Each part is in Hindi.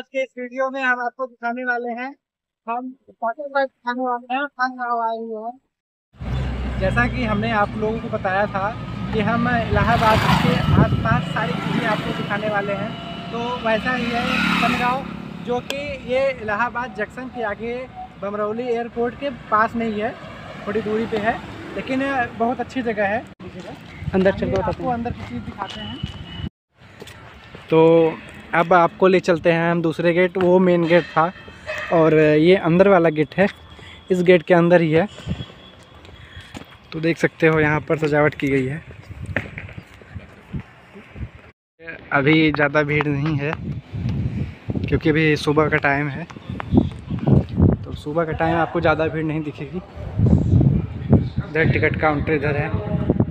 आज के इस वीडियो में हम आपको दिखाने वाले हैं, हम वाटर खाने वाले हैं, खाना आए हुए हैं। जैसा कि हमने आप लोगों को बताया था कि हम इलाहाबाद के आसपास सारी चीज़ें आपको दिखाने वाले हैं, तो वैसा ही है बनगांव, जो कि ये इलाहाबाद जंक्शन के आगे बमरौली एयरपोर्ट के पास में ही है, थोड़ी दूरी पे है, लेकिन बहुत अच्छी जगह है। अंदर चल के आपको अंदर की चीज़ दिखाते हैं। तो अब आपको ले चलते हैं हम दूसरे गेट, वो मेन गेट था और ये अंदर वाला गेट है, इस गेट के अंदर ही है। तो देख सकते हो यहाँ पर सजावट की गई है। अभी ज़्यादा भीड़ नहीं है क्योंकि अभी सुबह का टाइम है, तो सुबह का टाइम आपको ज़्यादा भीड़ नहीं दिखेगी। इधर टिकट काउंटर इधर है।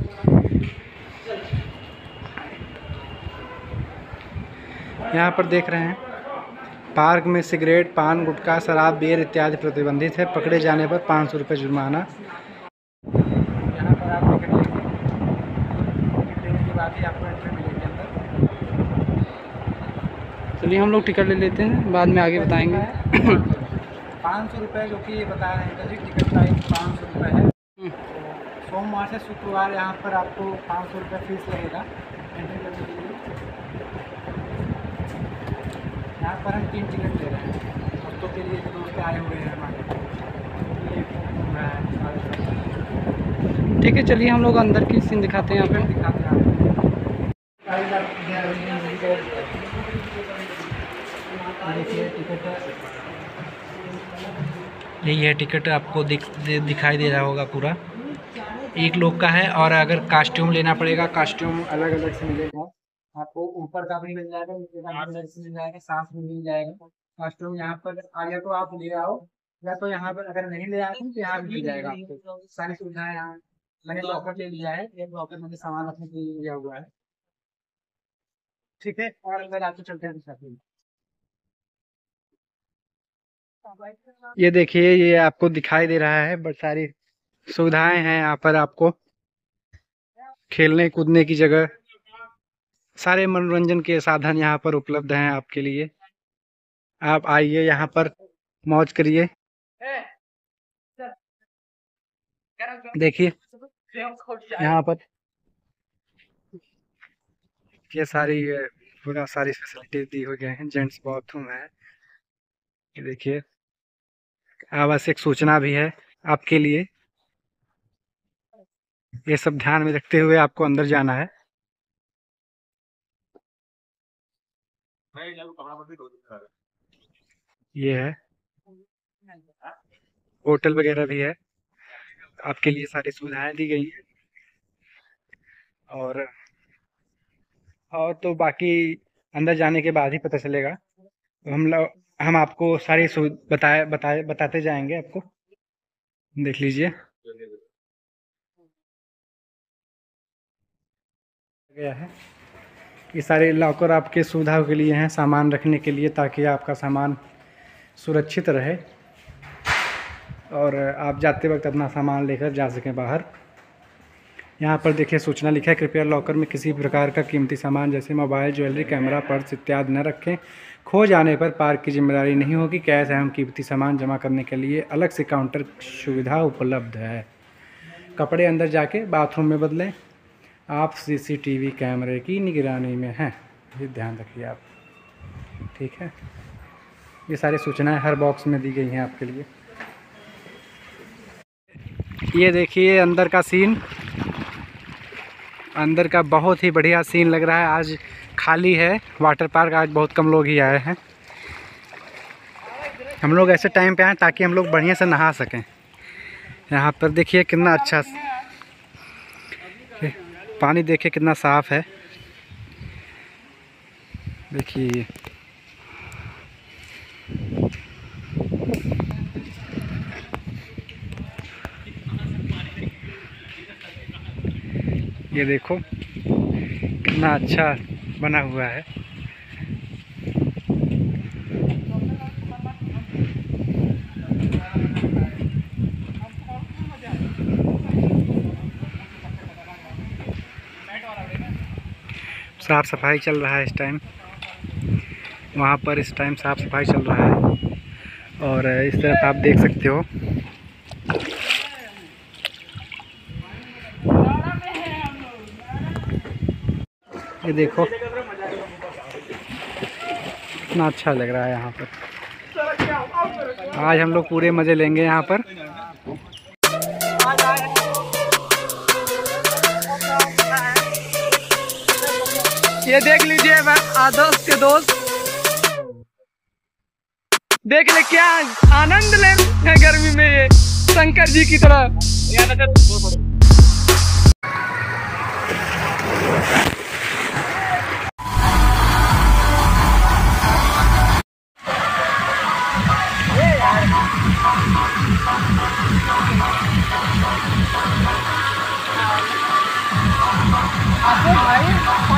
यहाँ पर देख रहे हैं पार्क में सिगरेट, पान, गुटखा, शराब, बियर इत्यादि प्रतिबंधित है। पकड़े जाने पर 500 रुपये जुर्माना। यहाँ पर आप टिकट लेने के बाद ही आपको एंट्री मिलेगी अंदर। चलिए हम लोग टिकट ले लेते हैं, बाद में आगे बताएंगे। 500 रुपये जो कि ये बता रहे हैं जी, टिकट प्राइस 500 रुपये है। सोमवार से शुक्रवार यहाँ पर आपको 500 रुपये फीस लगेगा एंट्री करने के लिए। यहाँ पर हम 3 टिकट ले रहे हैं दोस्तों के लिए, जो दोस्त आए हुए हैं हमारे। ठीक है, चलिए हम लोग अंदर की सीन दिखाते हैं। यहाँ पे दिखाते हैं। यही है टिकट, आपको दिखाई दे रहा होगा पूरा। एक लोग का है, और अगर कास्ट्यूम लेना पड़ेगा, कास्ट्यूम अलग अलग से मिलेगा आपको। ऊपर का भी मिल जाएगा, नीचे का भी मिल जाएगा, सांस भी मिल जाएगा। कास्ट्यूम यहाँ पर आगे तो आप ले आओ, या तो यहाँ पर अगर नहीं ले आए तो यहाँ भी मिल जाएगा आपको। सारी सुविधाएं यहाँ। मैंने लॉकर ले लिया है, एक लॉकर में सामान रखने के लिए लिया हुआ है। ठीक है, और अंदर आपको चलते हैं। ये देखिए, ये आपको दिखाई दे रहा है, बड़ी सारी सुविधाएं हैं यहाँ पर। आपको खेलने कूदने की जगह, सारे मनोरंजन के साधन यहाँ पर उपलब्ध हैं आपके लिए। आप आइए, यहाँ पर मौज करिए। देखिए यहाँ पर ये सारी पूरा सारी फैसिलिटी दी हुई गए हैं। जेंट्स बाथरूम है, ये देखिए। आवश्यक सूचना भी है आपके लिए, ये सब ध्यान में रखते हुए आपको अंदर जाना है। ये है होटल वगैरह भी है, आपके लिए सारी सुविधाएं दी गई हैं। और तो बाकी अंदर जाने के बाद ही पता चलेगा। हम आपको सारी बताते जाएंगे आपको। देख लीजिए गया है। ये सारे लॉकर आपके सुविधाओं के लिए हैं, सामान रखने के लिए, ताकि आपका सामान सुरक्षित रहे और आप जाते वक्त अपना सामान लेकर जा सकें बाहर। यहाँ पर देखिए सूचना लिखा है, कृपया लॉकर में किसी प्रकार का कीमती सामान जैसे मोबाइल, ज्वेलरी, कैमरा, पर्स इत्यादि न रखें। खो जाने पर पार्क की जिम्मेदारी नहीं होगी। कैश एवं कीमती सामान जमा करने के लिए अलग से काउंटर सुविधा उपलब्ध है। कपड़े अंदर जाके बाथरूम में बदलें। आप CCTV कैमरे की निगरानी में हैं, ये ध्यान रखिए आप। ठीक है, ये सारी सूचनाएं हर बॉक्स में दी गई हैं आपके लिए। ये देखिए अंदर का सीन, अंदर का बहुत ही बढ़िया सीन लग रहा है। आज खाली है वाटर पार्क, आज बहुत कम लोग ही आए हैं। हम लोग ऐसे टाइम पे आए ताकि हम लोग बढ़िया से नहा सकें। यहाँ पर देखिए कितना अच्छा पानी, देखिए कितना साफ है। देखिए ये देखो कितना अच्छा बना हुआ है। साफ सफाई चल रहा है इस टाइम। वहाँ पर इस टाइम साफ़ सफाई चल रहा है और इस तरफ आप देख सकते हो। ये देखो कितना अच्छा लग रहा है यहाँ पर। आज हम लोग पूरे मज़े लेंगे यहाँ पर। ये देख लीजिए आदर्श के दोस्त, देख ले क्या आनंद ले है गर्मी में ये शंकर जी की तरह। भाई